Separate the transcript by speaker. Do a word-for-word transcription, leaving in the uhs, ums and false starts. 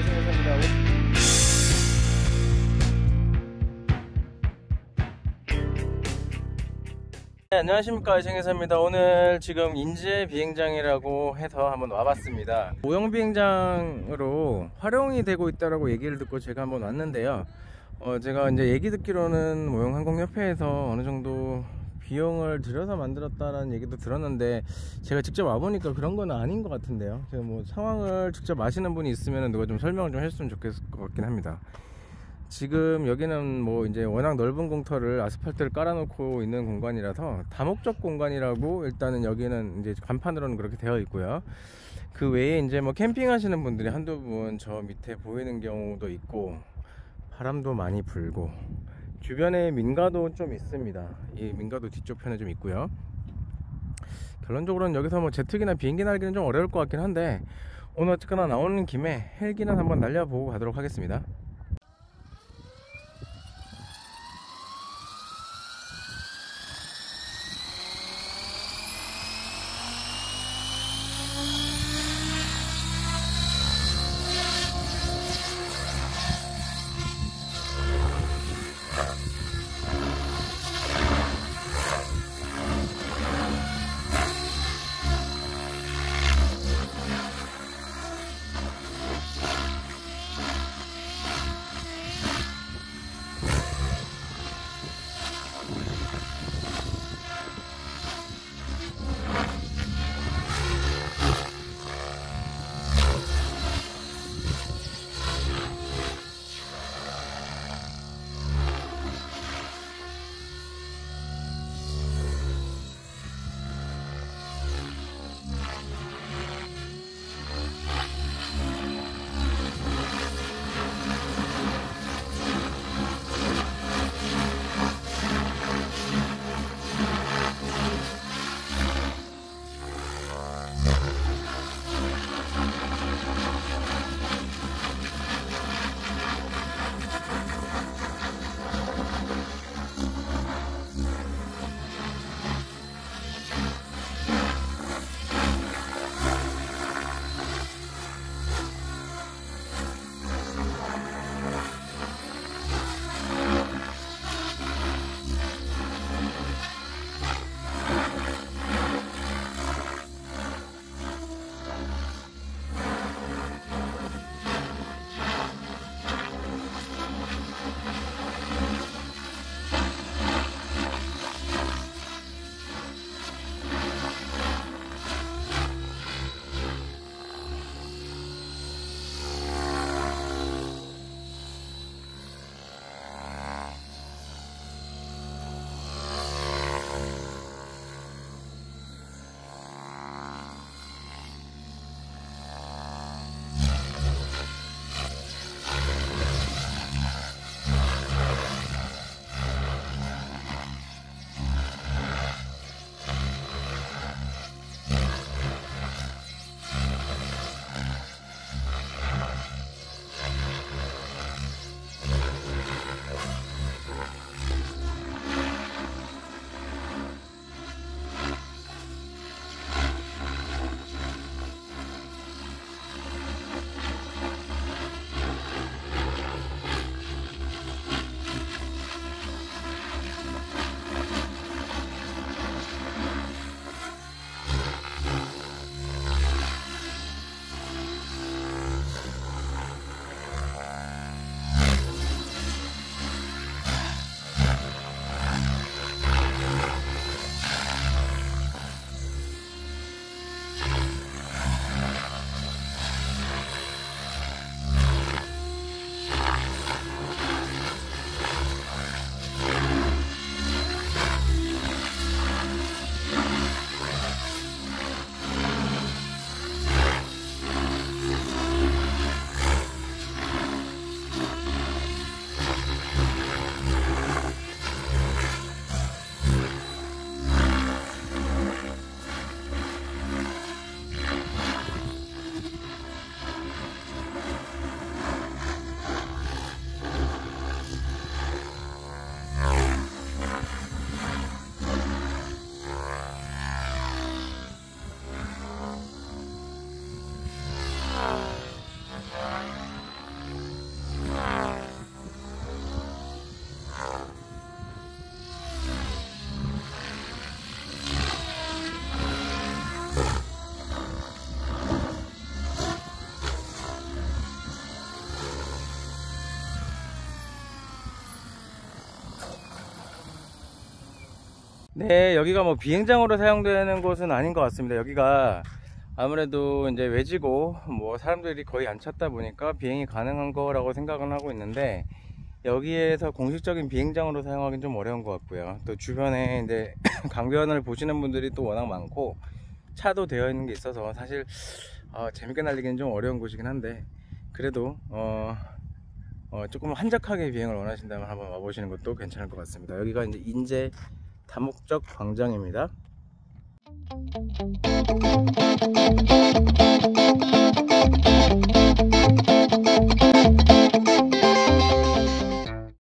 Speaker 1: 신혜사입니다. 네, 안녕하십니까, 신혜사입니다. 오늘 지금 인제 비행장이라고 해서 한번 와봤습니다. 모형 비행장으로 활용이 되고 있다라고 얘기를 듣고 제가 한번 왔는데요. 어, 제가 이제 얘기 듣기로는 모형항공협회에서 어느 정도 비용을 들여서 만들었다는 얘기도 들었는데, 제가 직접 와보니까 그런 건 아닌 것 같은데요. 제가 뭐 상황을 직접 아시는 분이 있으면 누가 좀 설명을 좀 했으면 좋겠을 것 같긴 합니다. 지금 여기는 뭐 이제 워낙 넓은 공터를 아스팔트를 깔아놓고 있는 공간이라서 다목적 공간이라고 일단은 여기는 이제 간판으로는 그렇게 되어 있고요. 그 외에 이제 뭐 캠핑 하시는 분들이 한두 분 저 밑에 보이는 경우도 있고, 바람도 많이 불고, 주변에 민가도 좀 있습니다. 이 민가도 뒤쪽 편에 좀 있고요. 결론적으로는 여기서 뭐 제트기나 비행기 날기는 좀 어려울 것 같긴 한데, 오늘 어쨌거나 나오는 김에 헬기는 한번 날려보고 가도록 하겠습니다. 네, 여기가 뭐 비행장으로 사용되는 곳은 아닌 것 같습니다. 여기가 아무래도 이제 외지고 뭐 사람들이 거의 안 찾다 보니까 비행이 가능한 거라고 생각은 하고 있는데, 여기에서 공식적인 비행장으로 사용하기는 좀 어려운 것 같고요. 또 주변에 이제 강변을 보시는 분들이 또 워낙 많고 차도 되어 있는 게 있어서 사실 어, 재밌게 날리기는 좀 어려운 곳이긴 한데, 그래도 어, 어, 조금 한적하게 비행을 원하신다면 한번 와보시는 것도 괜찮을 것 같습니다. 여기가 이제 인제 다목적 광장입니다.